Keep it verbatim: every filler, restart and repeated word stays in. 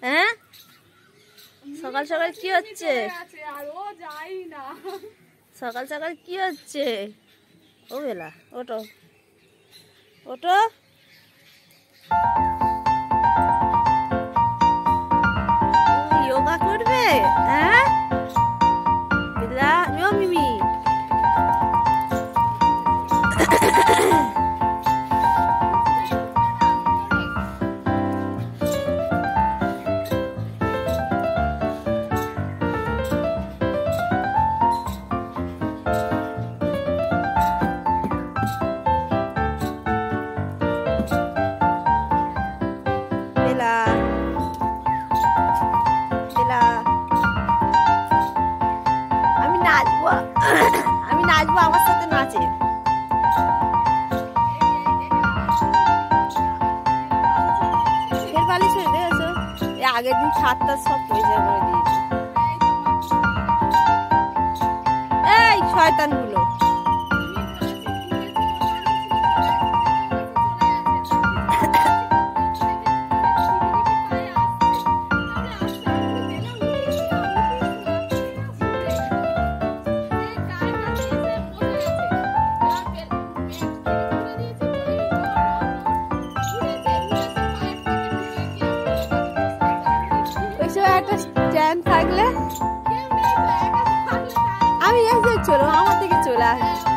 হ্যাঁ সকাল সকাল কি হচ্ছে? সকাল সকাল কি হচ্ছে? ও বেলা ওটো ওটো যোগা করবে? হ্যাঁ বেলা ও মিমি আমি নাচবো আমি নাচবো আমার সাথে নাচে। ফের বালিশ হয়ে দেখেছো আগের দিন ছাদটা সব পয়সা করে দিয়েছে। এই শয়তান গুলো একটা স্ট্যান্ড থাকলে আমি এসে চলো আমার থেকে চলে আসি।